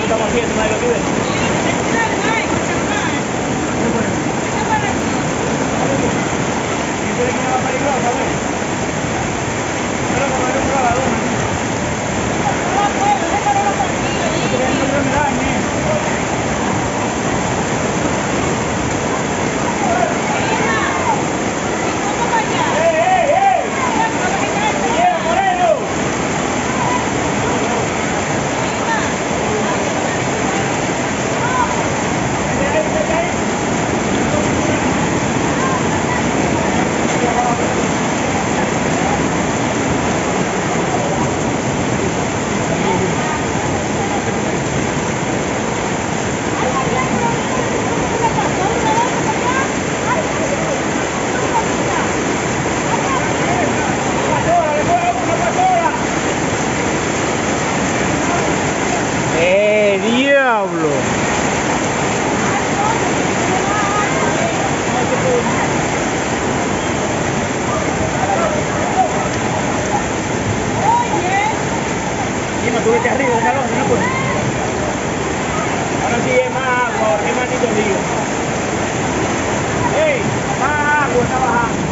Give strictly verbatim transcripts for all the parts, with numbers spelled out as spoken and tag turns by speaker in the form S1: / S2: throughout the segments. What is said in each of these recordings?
S1: estamos haciendo, nadie lo quiere.
S2: ¡Eh, diablo!
S1: Dime, tú vete arriba, déjalo, no puedes. Ahora sí es más agua, es más tito río. ¡Ey! Más agua está bajando.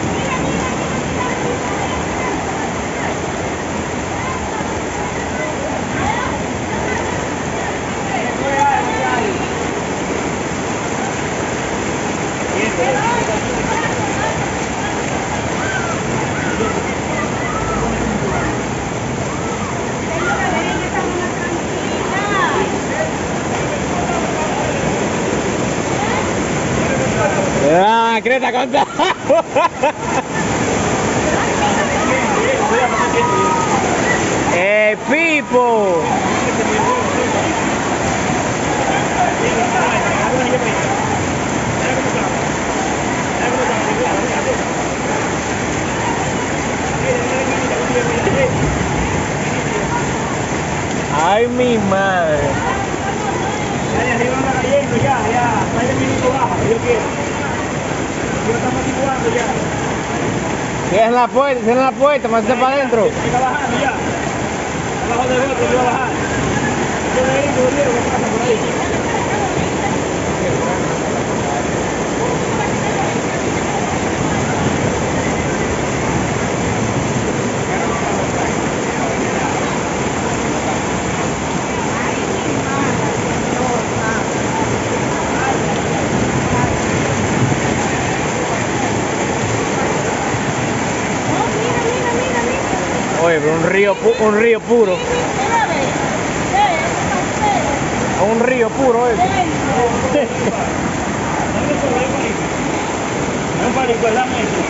S2: ¡Ah, Creta, conta! ¡Eh, Pipo! ¡Ay, mi madre!
S1: Ya, arriba anda cayendo, ya, ya. veinte minutos baja, yo quiero. Yo estamos situando ya.
S2: Cierren la puerta, cierren la puerta, más para adentro.
S1: Está bajando ya. Abajo de otro, yo voy a bajar. Yo de ahí, yo quiero que pasa por ahí.
S2: Oye, pero un río, pu- un río puro. Un río puro, eso.
S1: No es un pánico, es la mente.